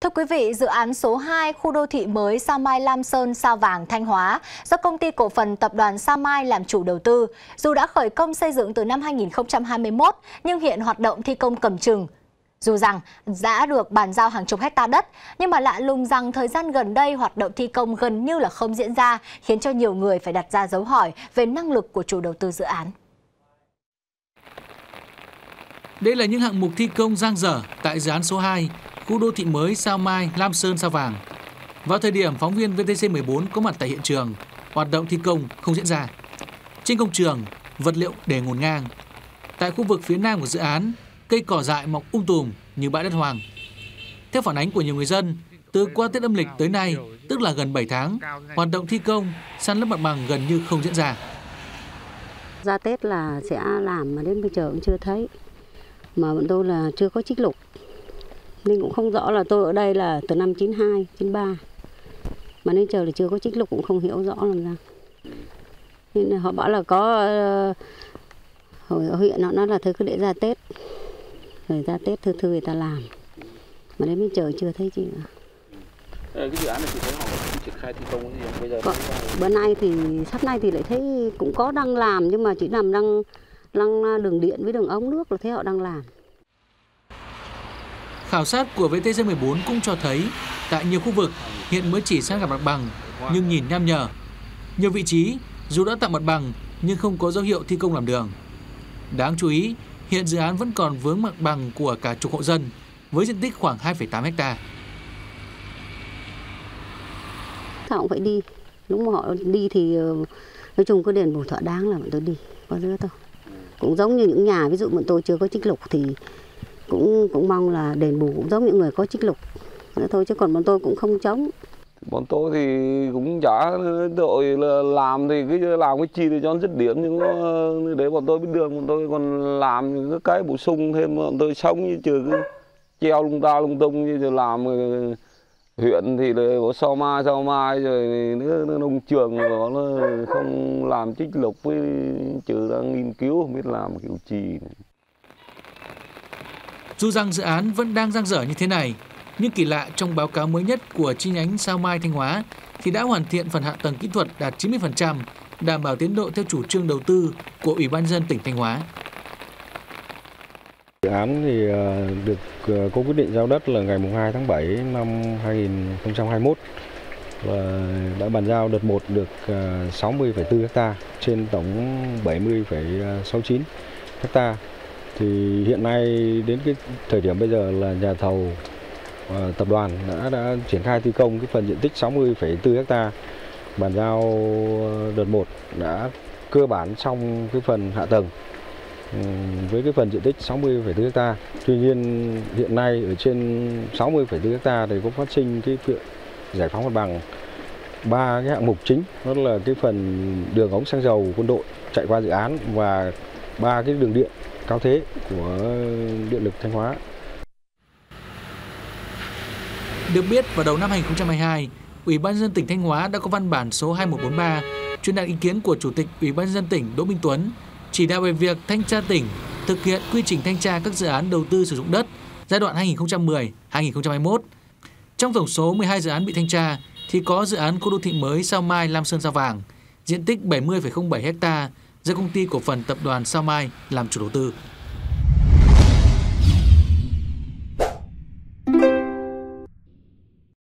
Thưa quý vị, dự án số 2 khu đô thị mới Sao Mai Lam Sơn Sao Vàng Thanh Hóa do Công ty Cổ phần Tập đoàn Sao Mai làm chủ đầu tư, dù đã khởi công xây dựng từ năm 2021 nhưng hiện hoạt động thi công cầm chừng. Dù rằng đã được bàn giao hàng chục hecta đất, nhưng mà lạ lùng rằng thời gian gần đây hoạt động thi công gần như là không diễn ra, khiến cho nhiều người phải đặt ra dấu hỏi về năng lực của chủ đầu tư dự án. Đây là những hạng mục thi công dang dở tại dự án số 2, khu đô thị mới Sao Mai Lam Sơn Sao Vàng. Vào thời điểm phóng viên VTC14 có mặt tại hiện trường, hoạt động thi công không diễn ra. Trên công trường, vật liệu để ngổn ngang. Tại khu vực phía nam của dự án, cây cỏ dại mọc tùm như bãi đất hoang. Theo phản ánh của nhiều người dân, từ qua Tết âm lịch tới nay, tức là gần 7 tháng, hoạt động thi công, san lấp mặt bằng gần như không diễn ra. Ra Tết là sẽ làm mà đến bây giờ cũng chưa thấy. Mà bọn tôi là chưa có trích lục. Nên cũng không rõ là tôi ở đây là từ năm 92, 93. Mà đến giờ thì chưa có trích lục cũng không hiểu rõ làm sao. Nên họ bảo là có ở huyện họ nói là thôi cứ để ra Tết. Rồi ra Tết thư người ta làm. Mà đến bây giờ chưa thấy gì nữa. Cái dự án này chị thấy họ triển khai thi công cái gì không? Bây giờ bữa nay thì sắp nay thì lại thấy cũng có đang làm nhưng mà chỉ làm đang đường điện với đường ống nước là thấy họ đang làm. Khảo sát của VTC14 cũng cho thấy tại nhiều khu vực hiện mới chỉ san gạt mặt bằng nhưng nhìn nham nhở. Nhiều vị trí dù đã tạm mặt bằng nhưng không có dấu hiệu thi công làm đường. Đáng chú ý, hiện dự án vẫn còn vướng mặt bằng của cả chục hộ dân với diện tích khoảng 2,8 ha. Họ cũng phải đi. Lúc mà họ đi thì nói chung có đền bù thỏa đáng là bọn tôi đi, có dứa thôi. Cũng giống như những nhà ví dụ bọn tôi chưa có trích lục thì cũng mong là đền bù cũng giống những người có trích lục. Thế thôi chứ còn bọn tôi cũng không chống. Bọn tôi thì cũng chả đội là làm thì cứ làm cái chi thì cho nó dứt điểm nhưng để bọn tôi biết đường bọn tôi còn làm những cái bổ sung thêm bọn tôi sống như trừ cứ treo lung tung như làm huyện thì có Sao Mai rồi nữa nông trường nó không làm trích lục với trừ đang nghiên cứu không biết làm kiểu gì. Dù rằng dự án vẫn đang dang dở như thế này, nhưng kỳ lạ trong báo cáo mới nhất của chi nhánh Sao Mai Thanh Hóa thì đã hoàn thiện phần hạ tầng kỹ thuật đạt 90%, đảm bảo tiến độ theo chủ trương đầu tư của Ủy ban nhân dân tỉnh Thanh Hóa. Dự án thì được có quyết định giao đất là ngày 2 tháng 7 năm 2021 và đã bàn giao đợt 1 được 60,4 ha trên tổng 70,69 ha. Thì hiện nay đến cái thời điểm bây giờ là nhà thầu tập đoàn đã triển khai thi công cái phần diện tích 60,4 ha. Bàn giao đợt 1 đã cơ bản xong cái phần hạ tầng với cái phần diện tích 60,4 ha. Tuy nhiên hiện nay ở trên 60,4 ha thì có phát sinh cái việc giải phóng mặt bằng 3 cái hạng mục chính, đó là cái phần đường ống xăng dầu quân đội chạy qua dự án và 3 cái đường điện cao thế của Điện lực Thanh Hóa. Được biết vào đầu năm 2022, Ủy ban nhân dân tỉnh Thanh Hóa đã có văn bản số 2143 truyền đạt ý kiến của Chủ tịch Ủy ban nhân dân tỉnh Đỗ Minh Tuấn chỉ đạo về việc thanh tra tỉnh thực hiện quy trình thanh tra các dự án đầu tư sử dụng đất giai đoạn 2010-2021. Trong tổng số 12 dự án bị thanh tra thì có dự án khu đô thị mới Sao Mai Lam Sơn Sao Vàng, diện tích 70,07 ha do Công ty Cổ phần Tập đoàn Sao Mai làm chủ đầu tư.